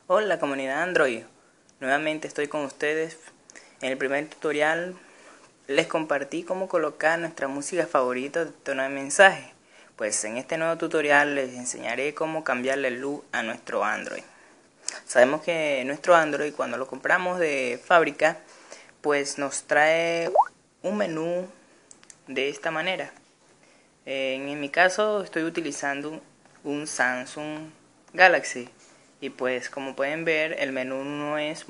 Hola comunidad Android, nuevamente estoy con ustedes. En el primer tutorial les compartí cómo colocar nuestra música favorita de tono de mensaje. Pues en este nuevo tutorial les enseñaré cómo cambiarle el look a nuestro Android. Sabemos que nuestro Android cuando lo compramos de fábrica pues nos trae un menú de esta manera. En mi caso estoy utilizando un Samsung Galaxy y pues como pueden ver el menú no es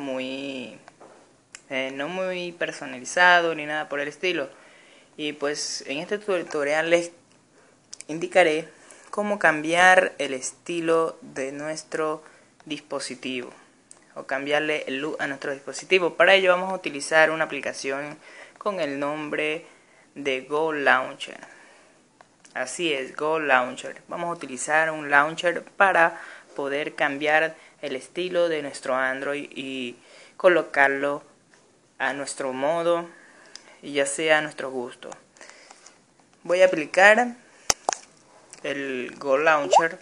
no muy personalizado ni nada por el estilo. Y pues en este tutorial les indicaré cómo cambiar el estilo de nuestro dispositivo o cambiarle el look a nuestro dispositivo. Para ello vamos a utilizar una aplicación con el nombre de Go Launcher. Así es, Go Launcher. Vamos a utilizar un launcher para poder cambiar el estilo de nuestro Android y colocarlo a nuestro modo y ya sea a nuestro gusto. Voy a aplicar el Go Launcher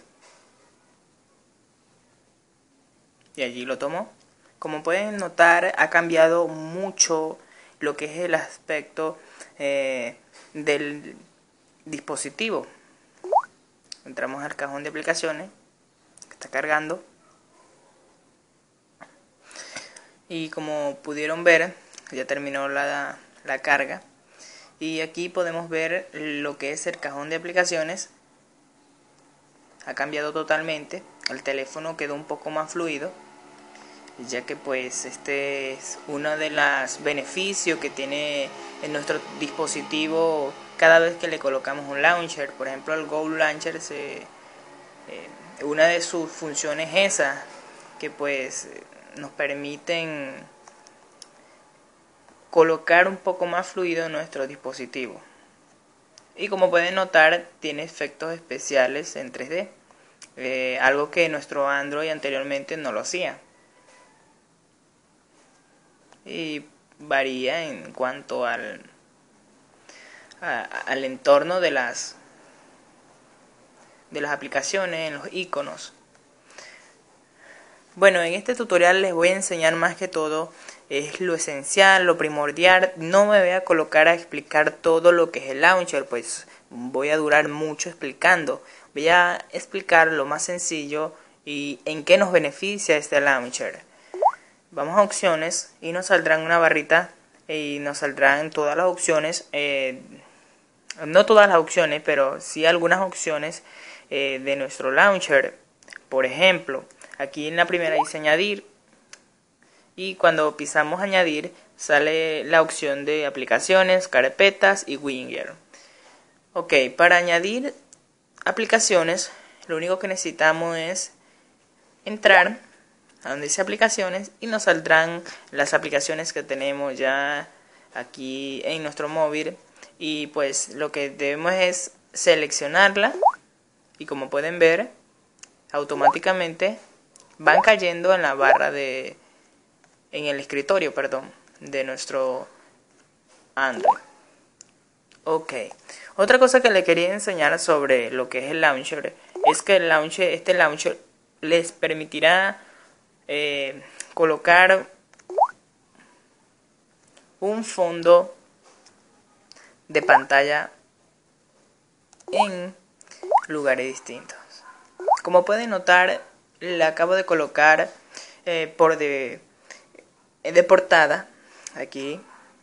y allí lo tomo. Como pueden notar, ha cambiado mucho lo que es el aspecto del dispositivo. Entramos al cajón de aplicaciones que está cargando y como pudieron ver ya terminó la carga y aquí podemos ver lo que es el cajón de aplicaciones. Ha cambiado totalmente, el teléfono quedó un poco más fluido, ya que pues este es uno de los beneficios que tiene en nuestro dispositivo cada vez que le colocamos un launcher. Por ejemplo, el Go Launcher una de sus funciones es esa, que pues nos permiten colocar un poco más fluido en nuestro dispositivo. Y como pueden notar, tiene efectos especiales en 3D, algo que nuestro Android anteriormente no lo hacía. Y varía en cuanto al entorno de las aplicaciones, en los iconos. Bueno, en este tutorial les voy a enseñar más que todo es lo esencial, lo primordial. No me voy a colocar a explicar todo lo que es el launcher, pues voy a durar mucho explicando. Voy a explicar lo más sencillo y en qué nos beneficia este launcher. Vamos a opciones y nos saldrán una barrita y nos saldrán todas las opciones, no todas las opciones, pero sí algunas opciones de nuestro launcher. Por ejemplo, aquí en la primera dice añadir y cuando pisamos añadir sale la opción de aplicaciones, carpetas y Winger. Ok, para añadir aplicaciones lo único que necesitamos es entrar a donde dice aplicaciones y nos saldrán las aplicaciones que tenemos ya aquí en nuestro móvil y pues lo que debemos es seleccionarla y como pueden ver automáticamente van cayendo en la barra en el escritorio, de nuestro Android. Ok, otra cosa que le quería enseñar sobre lo que es el launcher es que este launcher les permitirá colocar un fondo de pantalla en lugares distintos. Como pueden notar, le acabo de colocar de portada aquí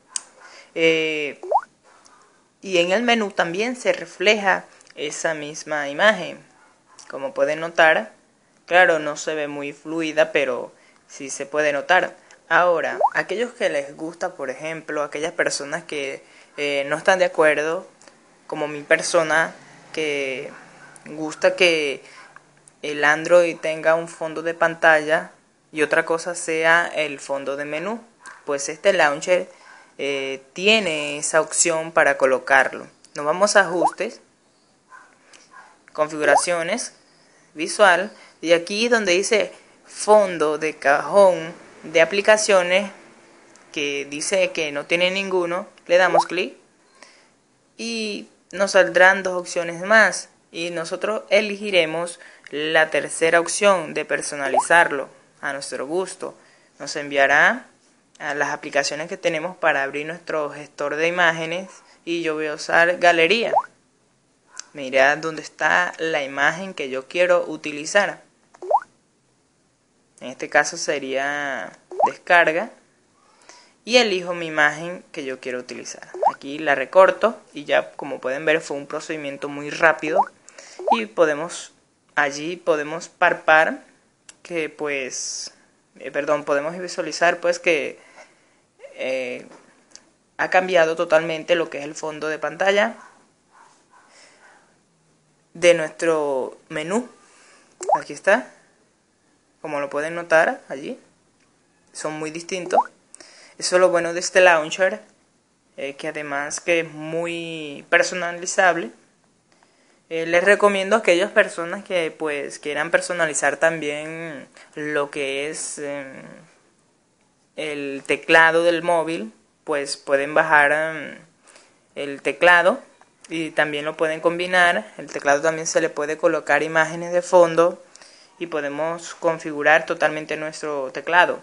y en el menú también se refleja esa misma imagen. Como pueden notar, claro, no se ve muy fluida, pero sí se puede notar. Ahora, aquellos que les gusta, por ejemplo, aquellas personas que no están de acuerdo, como mi persona, que gusta que el Android tenga un fondo de pantalla y otra cosa sea el fondo de menú, pues este launcher tiene esa opción para colocarlo. Nos vamos a ajustes, configuraciones, visual y aquí donde dice fondo de cajón de aplicaciones que dice que no tiene ninguno, le damos clic y nos saldrán dos opciones más y nosotros elegiremos la tercera opción de personalizarlo. a nuestro gusto. Nos enviará a las aplicaciones que tenemos para abrir nuestro gestor de imágenes y yo voy a usar galería. Me irá donde está la imagen que yo quiero utilizar. En este caso sería descarga y elijo mi imagen que yo quiero utilizar. Aquí la recorto y ya, como pueden ver, fue un procedimiento muy rápido y allí podemos palpar que podemos visualizar pues que ha cambiado totalmente lo que es el fondo de pantalla de nuestro menú. Aquí está, como lo pueden notar allí, son muy distintos. Eso es lo bueno de este launcher, que además que es muy personalizable. Les recomiendo a aquellas personas que pues quieran personalizar también lo que es el teclado del móvil, pues pueden bajar el teclado y también lo pueden combinar. El teclado también se le puede colocar imágenes de fondo y podemos configurar totalmente nuestro teclado.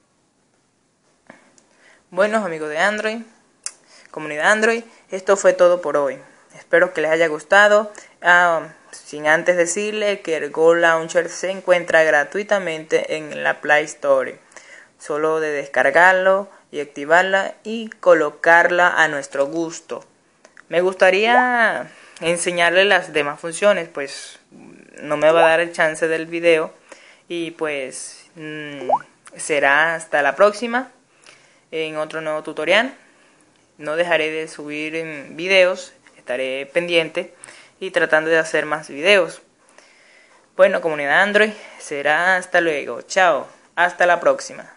Bueno, amigos de Android, comunidad Android, esto fue todo por hoy. Espero que les haya gustado. Sin antes decirle que el Go Launcher se encuentra gratuitamente en la Play Store. Solo de descargarlo y activarla y colocarla a nuestro gusto. Me gustaría enseñarle las demás funciones, pues no me va a dar el chance del video. Y pues será hasta la próxima en otro nuevo tutorial. No dejaré de subir videos, estaré pendiente y tratando de hacer más videos. Bueno, comunidad Android, será hasta luego. Chao, hasta la próxima.